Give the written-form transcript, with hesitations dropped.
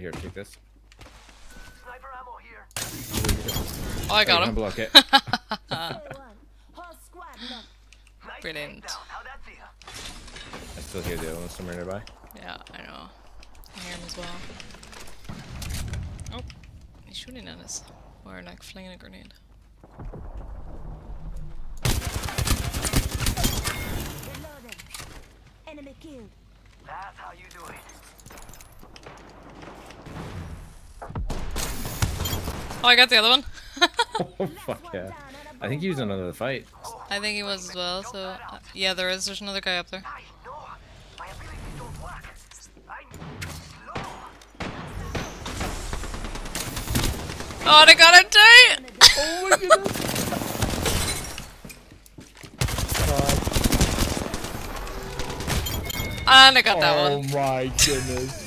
Here, take this. Sniper ammo here. Oh, I got him. Block it. Brilliant. How'd that feel? I still hear the other one somewhere nearby. Yeah, I know. I hear him as well. Oh, he's shooting at us. Or like flinging a grenade. Reloading. Enemy killed. That's how you do it. Oh, I got the other one. Oh fuck yeah! I think he was in another fight. I think he was as well. So yeah, there's another guy up there. I know. My abilities don't work. I'm slow. Oh, they got him too. Oh my goodness! And I got that one. Oh my goodness!